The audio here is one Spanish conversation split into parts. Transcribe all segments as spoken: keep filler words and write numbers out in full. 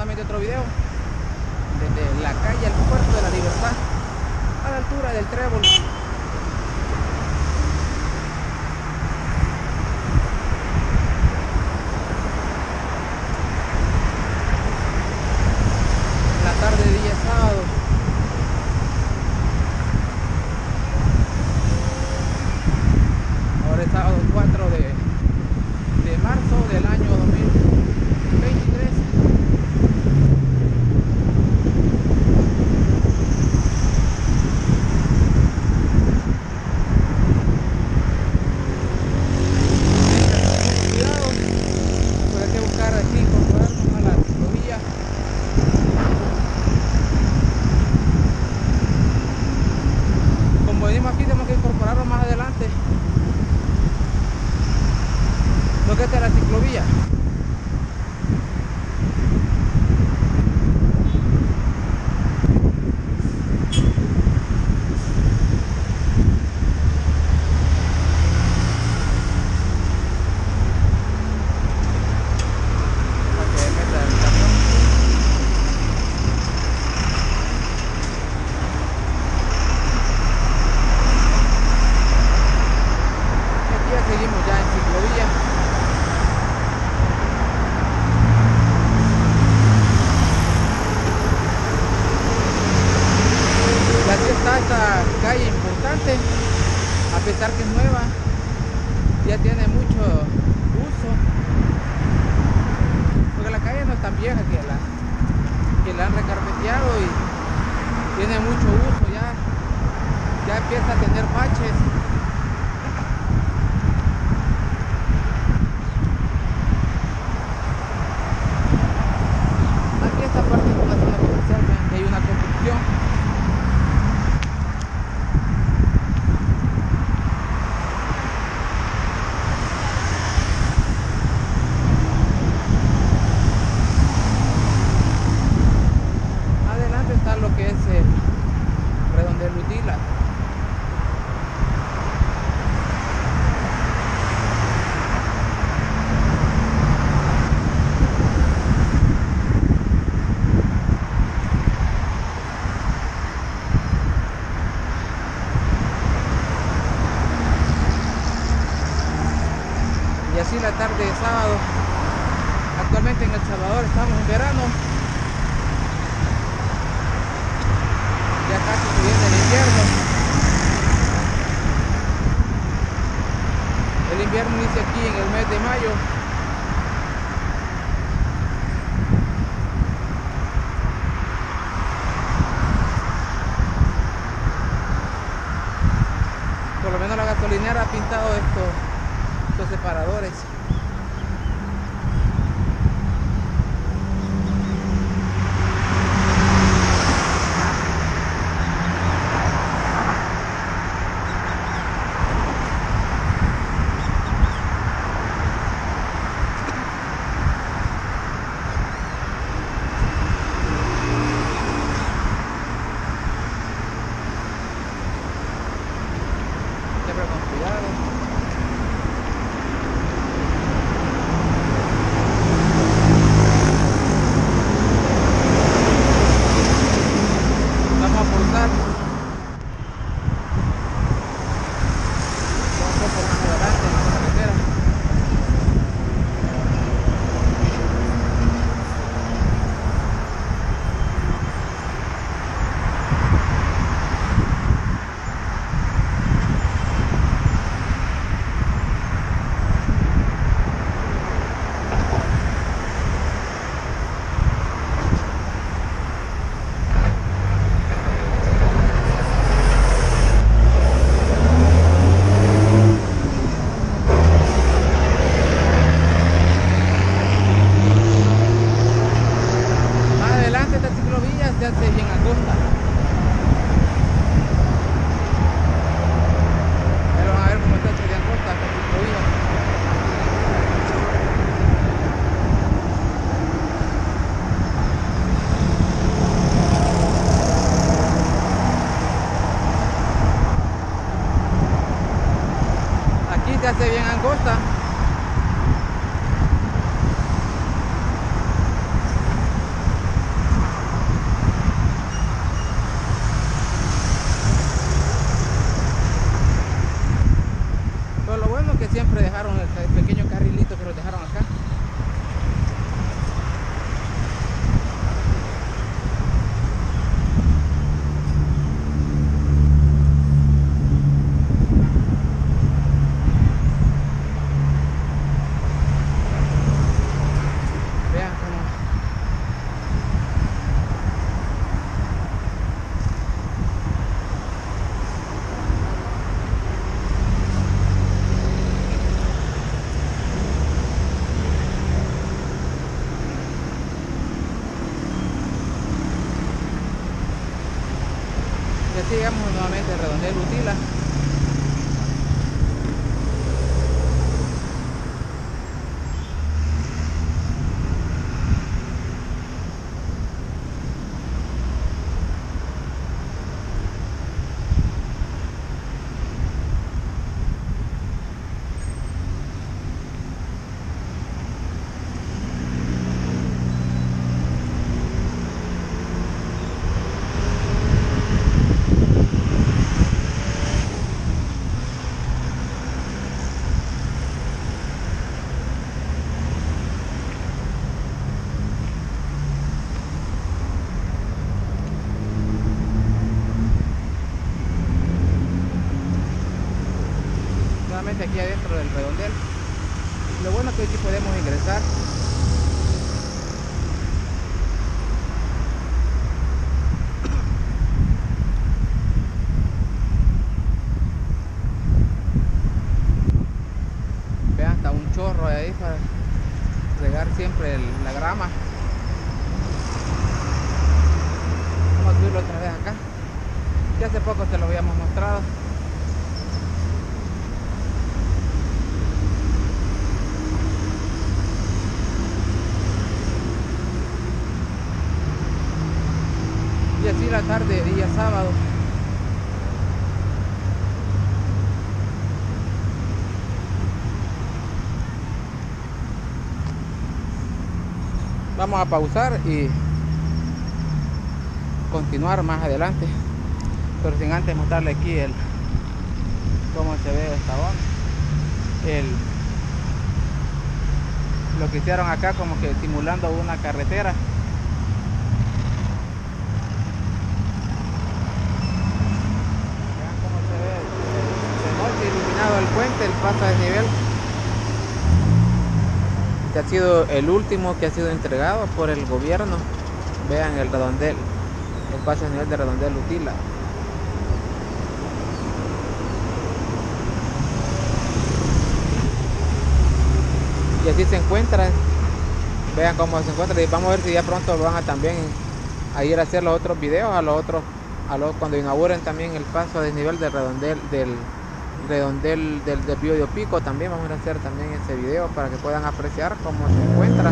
nuevamente otro video desde la calle El Puerto de la Libertad, a la altura del Trébol. La tarde de día sábado. Ahora es sábado cuatro de, de marzo del año dos mil veintitrés. Cuidado, pues hay que buscar aquí incorporarnos a la ciclovía. Como venimos aquí, tenemos que incorporarnos más adelante. Lo que está la ciclovía. Seguimos ya en ciclovía. Y así está esta calle importante, a pesar que es nueva, ya tiene mucho uso, porque la calle no es tan vieja, que la, que la han recarpeteado y tiene mucho uso, ya, ya empieza a tener baches. Esta parte es una zona comercial, vean que hay una construcción. Adelante está lo que es el redondel Udila. Y así la tarde de sábado. Actualmente en El Salvador estamos en verano. Ya casi se viene el invierno. El invierno inicia aquí en el mes de mayo. Por lo menos la gasolinera ha pintado esto. Los separadores. Siempre con cuidado. llegamos nuevamente a Redondel Utila. Aquí adentro del redondel. Lo bueno es que aquí podemos ingresar. Vean, hasta un chorro ahí para regar siempre el, la grama. Vamos a subirlo otra vez acá. Ya hace poco se lo habíamos mostrado. Y así la tarde, día sábado. Vamos a pausar y continuar más adelante, pero sin antes mostrarle aquí el cómo se ve esta onda, el lo que hicieron acá como que simulando una carretera. El puente, el paso a desnivel, que ha sido el último que ha sido entregado por el gobierno. Vean el redondel, el paso a desnivel de Redondel Utila. Y así se encuentra. Vean cómo se encuentra. Y vamos a ver si ya pronto van a también a ir a hacer los otros videos, a los otros, a los cuando inauguren también el paso a desnivel del redondel del redondel del desvío de Opico. También vamos a hacer también ese video para que puedan apreciar cómo se encuentra.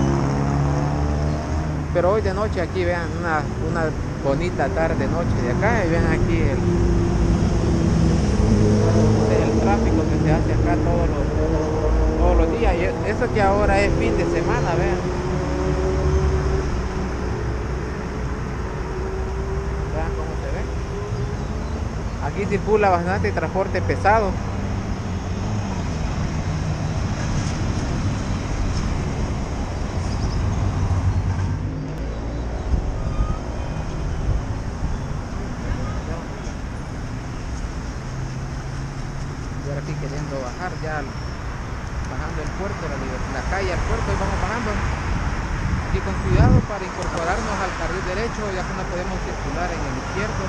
Pero hoy de noche aquí vean una, una bonita tarde noche de acá, y vean aquí el, el tráfico que se hace acá todos los, todos los días, y eso que ahora es fin de semana. Vean, vean cómo se ve. Aquí circula bastante transporte pesado. Y ahora aquí queriendo bajar ya, bajando el puerto, la, la calle al puerto, y vamos bajando aquí con cuidado para incorporarnos al carril derecho, ya que no podemos circular en el izquierdo.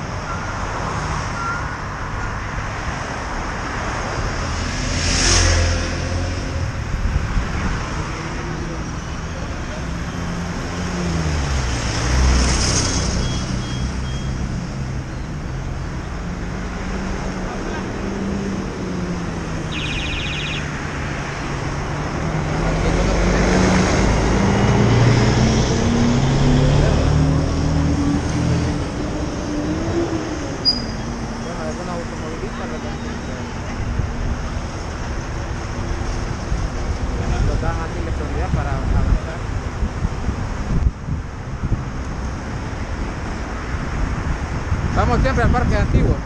Vamos siempre al parque antiguo.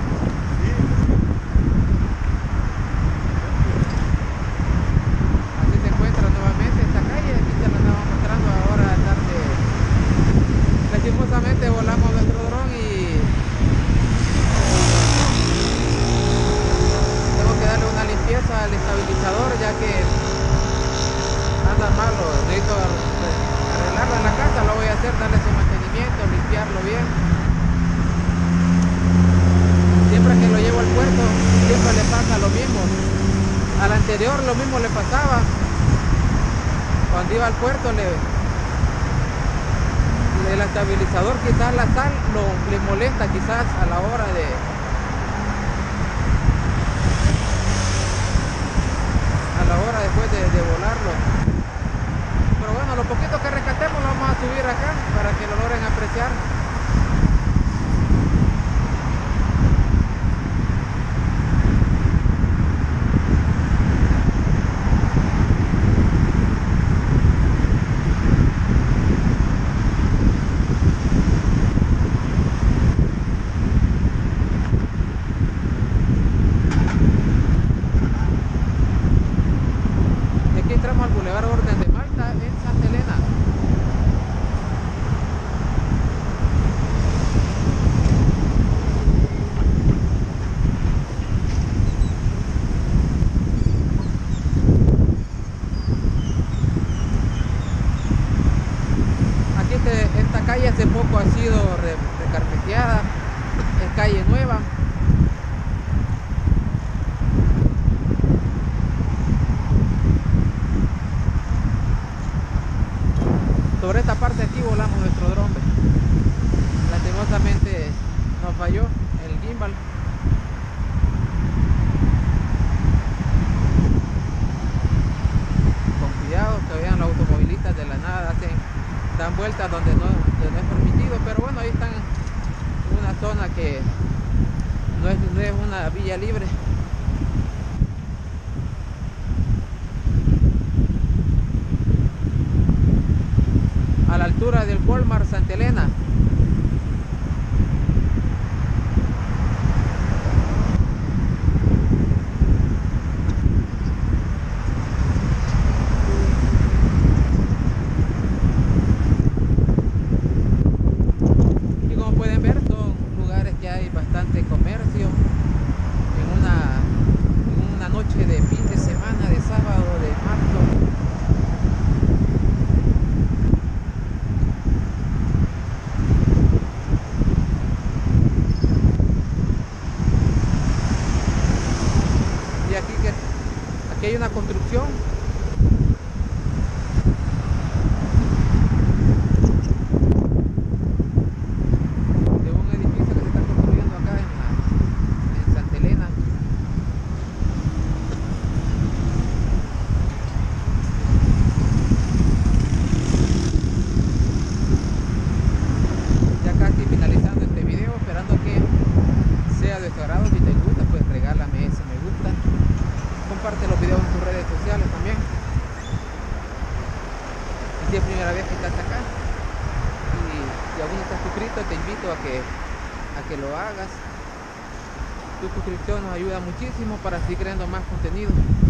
Así se encuentra nuevamente esta calle. Aquí se la andamos mostrando ahora a la tarde. Lastimosamente volamos nuestro dron y tengo que darle una limpieza al estabilizador, ya que anda malo. Necesito arreglarlo en la casa, lo voy a hacer, darle su mantenimiento, limpiarlo bien. Siempre que lo llevo al puerto, siempre le pasa lo mismo. Al anterior lo mismo le pasaba. Cuando iba al puerto le, le el estabilizador, quizás la sal lo le molesta quizás a la hora de a la hora después de, de volarlo. Pero bueno, lo poquito que rescatemos lo vamos a subir acá para que lo logren apreciar. Entramos al Boulevard Orden de Malta en Santa Elena. Aquí este, esta calle hace poco ha sido re, recarpeteada, es calle nueva. Sobre esta parte aquí volamos nuestro dron. Lastimosamente nos falló el gimbal. Con cuidado, que vean los automovilistas de la nada hacen, dan vueltas donde no, donde no es permitido, pero bueno, ahí están en una zona que no es, no es una vía libre. A la altura del Walmart Santa Elena. Y como pueden ver, son lugares que hay bastante comercio en una, en una noche de fin de semana, de sábado, de marzo. Aquí hay una construcción. De un edificio que se está construyendo acá en, la, en Santa Elena. Ya casi finalizando este video, esperando que sea de tu agrado. Si te gusta, pues regálame ese me gusta. Comparte los videos en tus redes sociales también. Y si es primera vez que estás acá y si aún no estás suscrito, te invito a que, a que lo hagas. Tu suscripción nos ayuda muchísimo para seguir creando más contenido.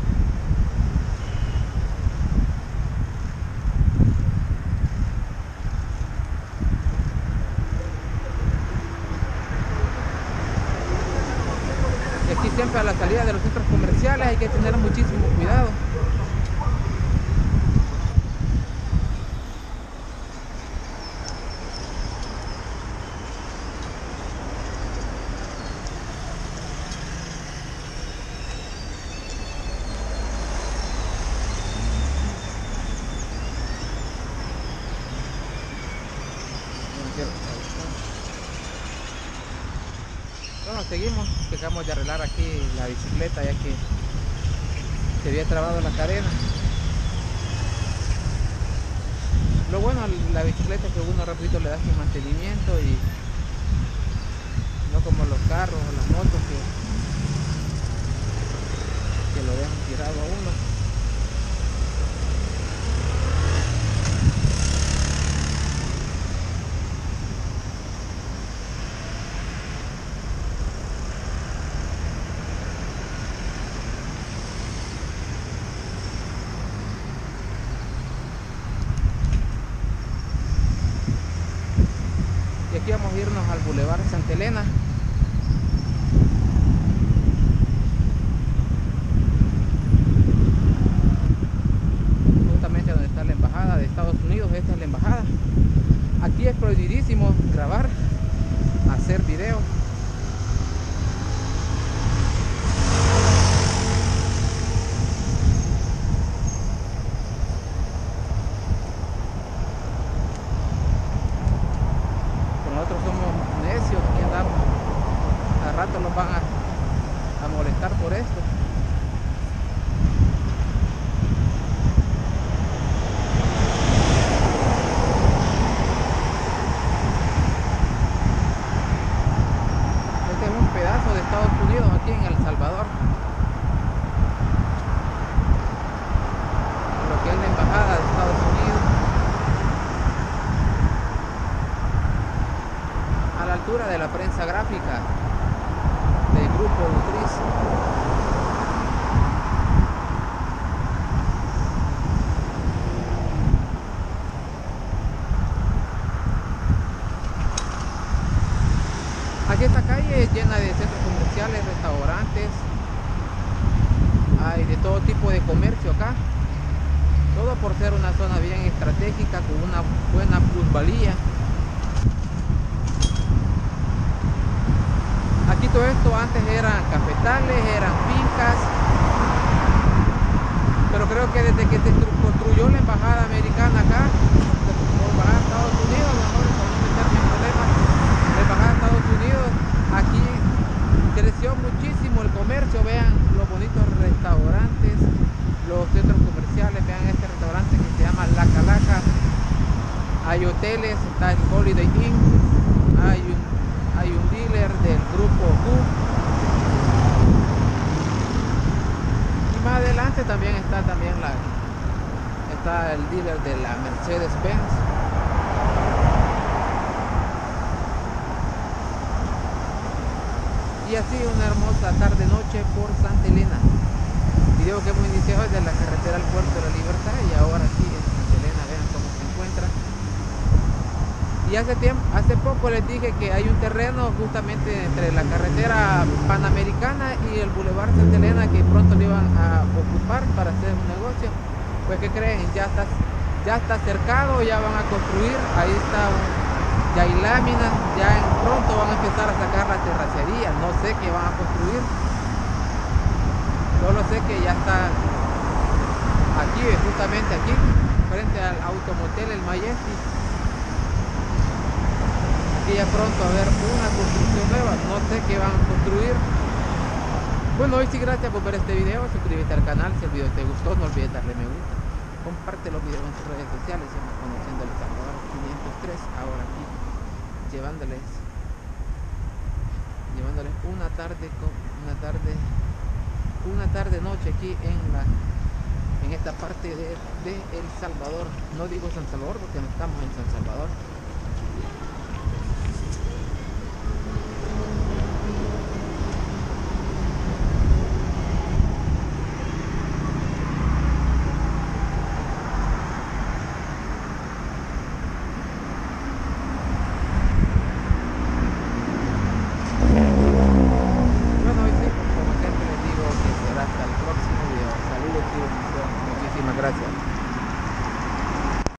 Y aquí siempre a la salida de los centros comerciales hay que tener muchísimo cuidado. Bueno, seguimos, dejamos de arreglar aquí la bicicleta ya que se había trabado la cadena. Lo bueno de la bicicleta es que uno rapidito le da su mantenimiento y no como los carros o las motos que, que lo dejan tirado a uno. Y aquí vamos a irnos al Boulevard Santa Elena. Justamente donde está la embajada de Estados Unidos. Esta es la embajada. Aquí es prohibidísimo grabar, hacer videos. jefatura de la prensa gráfica del grupo Nutriz. Aquí esta calle es llena de centros comerciales, restaurantes, hay de todo tipo de comercio acá, todo por ser una zona bien estratégica con una buena plusvalía. Aquí todo esto antes eran cafetales, eran fincas, pero creo que desde que se construyó la embajada americana acá, la embajada de Estados Unidos, mejor para no meterme en problemas, la embajada de Estados Unidos, aquí creció muchísimo el comercio. Vean los bonitos restaurantes, los centros comerciales, vean este restaurante que se llama La Calaca, hay hoteles, está el Holiday Inn, hay un, hay un dealer del grupo Q, y más adelante también está también la está el dealer de la Mercedes-Benz. Y así una hermosa tarde noche por Santa Elena. Video que hemos iniciado desde la carretera al Puerto de la Libertad y ahora aquí en Santa Elena, vean cómo se encuentra. Y hace tiempo, hace poco les dije que hay un terreno justamente entre la carretera Panamericana y el Boulevard Santa Elena que pronto lo iban a ocupar para hacer un negocio. Pues que creen, ya está, ya está cercado, ya van a construir, ahí está un, ya hay láminas, ya en pronto van a empezar a sacar la terracería, no sé qué van a construir, solo sé que ya está aquí, justamente aquí, frente al automotel El Majestic. Aquí ya pronto a ver una construcción nueva, no sé qué van a construir. Bueno, hoy sí, gracias por ver este video, suscríbete al canal si el video te gustó, no olvides darle me gusta, comparte los videos en tus redes sociales, siempre conociendo El Salvador quinientos tres, ahora aquí llevándoles llevándoles una tarde una tarde una tarde noche aquí en la en esta parte de, de El Salvador. No digo San Salvador porque no estamos en San Salvador. Hasta el próximo video. Saludos y bendiciones. Muchísimas gracias.